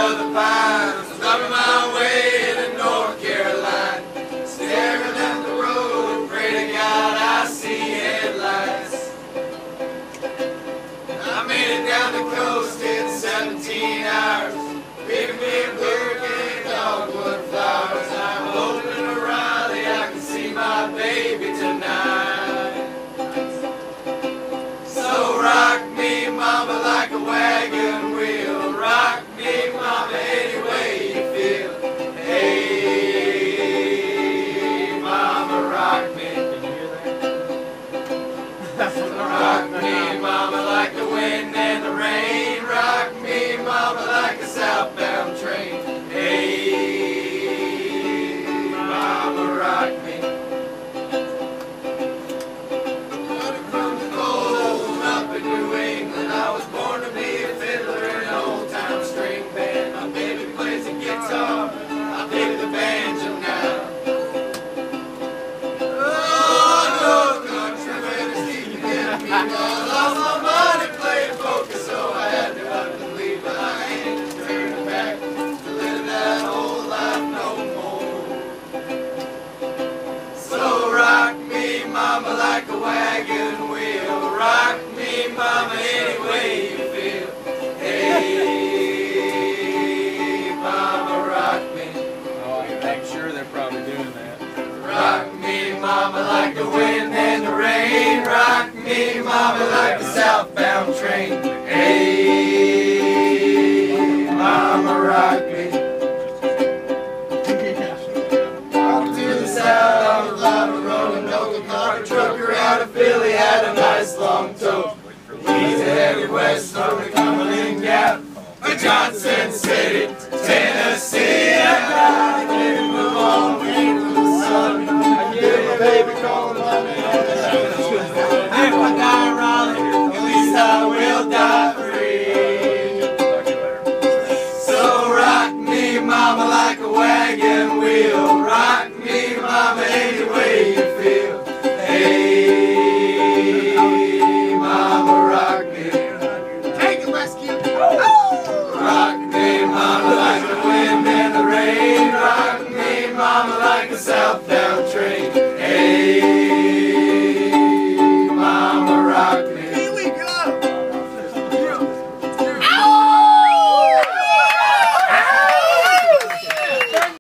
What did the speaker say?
of the pines, thumbing my way to North Carolina. Staring at the road, pray to God I see headlights. I made it down the coast in 17 hours. Baby, me a bouquet of dogwood flowers. I'm hoping to Raleigh I can see my baby tonight. So rock me, mama, like a wagon wheel. Rock me, mama, any way you feel. Hey, mama, rock me. Rock me, mama, like the wind and the rain. Rock me, mama, like a southbound train. Hey, mama, rock me. From the cold up in New England, I was born to be a fiddler in an old-time string band. My baby plays the guitar, I play the banjo now. Oh, no country man is keeping me. I lost my money playing poker, so I had to up and leave. But I ain't turning back to live that old life no more. So rock me, mama, like a wagon wheel. Rock me, mama, any way you feel. Hey, mama, rock me. Oh, I'm sure they're probably doing that. Rock me, mama, like the wind and the rain. Rock me, mama, like the southbound train. Hey, mama, rock me. Off to the south on the line of rolling Oka Motor trucker out of Philly had a nice long tow. He's headed west on the Cumberland Gap to Johnson City, Tennessee. I gotta get him move on, wait for the sun. I get my baby calling my name. If I die in Raleigh, at least I will die free. So rock me, mama, like a wagon wheel.